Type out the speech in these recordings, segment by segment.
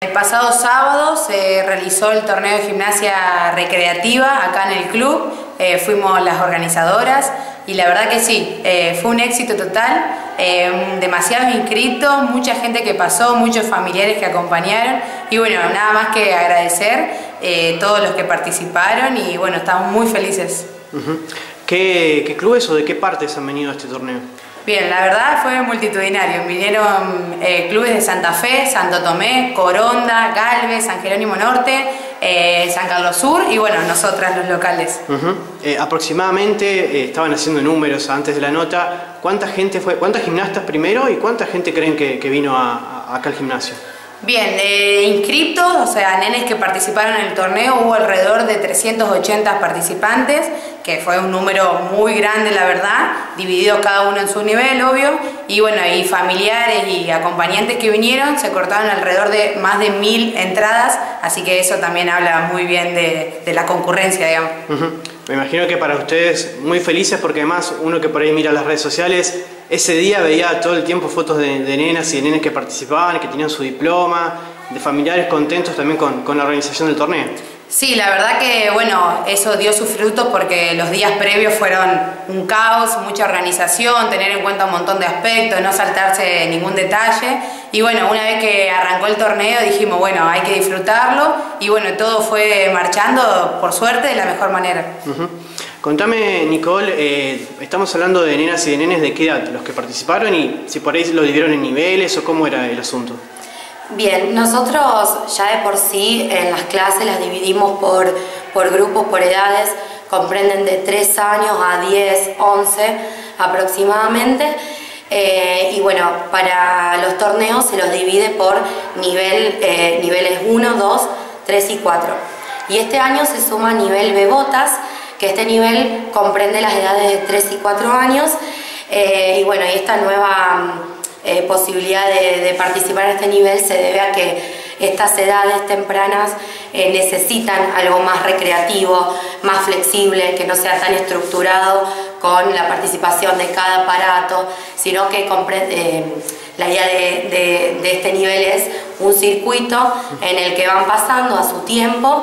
El pasado sábado se realizó el torneo de gimnasia recreativa acá en el club, fuimos las organizadoras y la verdad que sí, fue un éxito total, demasiados inscritos, mucha gente que pasó, muchos familiares que acompañaron y bueno, nada más que agradecer todos los que participaron y bueno, estamos muy felices. ¿Qué clubes o de qué partes han venido a este torneo? Bien, la verdad fue multitudinario. Vinieron clubes de Santa Fe, Santo Tomé, Coronda, Galvez, San Jerónimo Norte, San Carlos Sur y bueno, nosotras los locales. Aproximadamente, estaban haciendo números antes de la nota, ¿cuánta gente fue, cuántas gimnastas primero y cuánta gente creen que vino acá al gimnasio? Bien, inscriptos, o sea, nenes que participaron en el torneo, hubo alrededor de 380 participantes, que fue un número muy grande, la verdad, dividido cada uno en su nivel, obvio, y bueno, y familiares y acompañantes que vinieron, se cortaron alrededor de más de 1000 entradas, así que eso también habla muy bien de la concurrencia, digamos. Me imagino que para ustedes muy felices porque además uno que por ahí mira las redes sociales, ese día veía todo el tiempo fotos de nenas y de nenes que participaban, que tenían su diploma, de familiares contentos también con la organización del torneo. Sí, la verdad que bueno, eso dio sus frutos porque los días previos fueron un caos, mucha organización, tener en cuenta un montón de aspectos, no saltarse ningún detalle y bueno, una vez que arrancó el torneo dijimos bueno, hay que disfrutarlo y bueno, todo fue marchando por suerte de la mejor manera. Contame, Nicole, estamos hablando de nenas y de nenes de qué edad, los que participaron y si por ahí lo dividieron en niveles o cómo era el asunto. Bien, nosotros ya de por sí en las clases las dividimos por grupos, por edades, comprenden de 3 años a 10, 11 aproximadamente. Y bueno, para los torneos se los divide por niveles 1, 2, 3 y 4. Y este año se suma nivel Bebotas, que este nivel comprende las edades de 3 y 4 años. Y bueno, y esta nueva posibilidad de participar en este nivel se debe a que estas edades tempranas necesitan algo más recreativo, más flexible, que no sea tan estructurado con la participación de cada aparato, sino que la idea de este nivel es un circuito en el que van pasando a su tiempo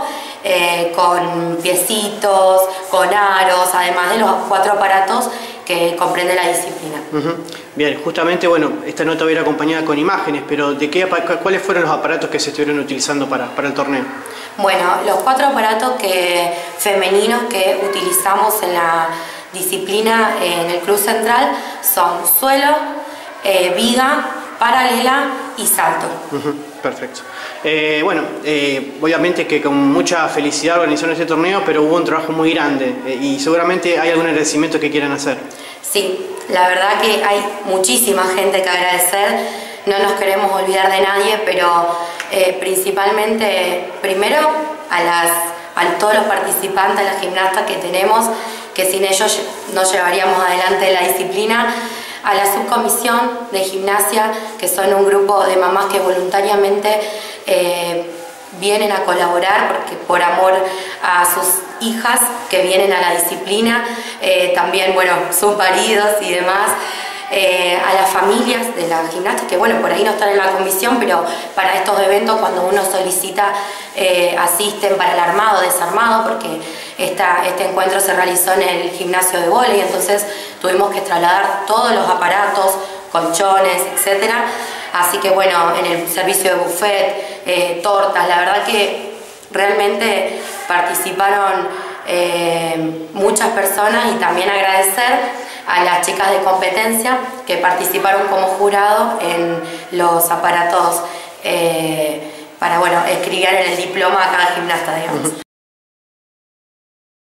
con piecitos, con aros, además de los 4 aparatos que comprende la disciplina. Bien, justamente, bueno, esta nota va a ir acompañada con imágenes, pero ¿cuáles fueron los aparatos que se estuvieron utilizando para el torneo? Bueno, los 4 aparatos femeninos que utilizamos en la disciplina en el Club Central son suelo, viga, paralela y salto. Perfecto. Bueno, obviamente que con mucha felicidad organizaron este torneo, pero hubo un trabajo muy grande y seguramente hay algún agradecimiento que quieran hacer. Sí, la verdad que hay muchísima gente que agradecer, no nos queremos olvidar de nadie, pero principalmente, primero a todos los participantes, a las gimnastas que tenemos, que sin ellos no llevaríamos adelante la disciplina, a la subcomisión de gimnasia, que son un grupo de mamás que voluntariamente vienen a colaborar porque por amor a sus hijas que vienen a la disciplina, también bueno, sus maridos y demás, a las familias de las gimnastas que bueno, por ahí no están en la comisión, pero para estos eventos cuando uno solicita asisten para el armado, desarmado, porque este encuentro se realizó en el gimnasio de vóley, entonces tuvimos que trasladar todos los aparatos, colchones, etcétera. Así que bueno, en el servicio de buffet, tortas, la verdad que realmente participaron muchas personas y también agradecer a las chicas de competencia que participaron como jurado en los aparatos para bueno, escribir en el diploma a cada gimnasta, digamos.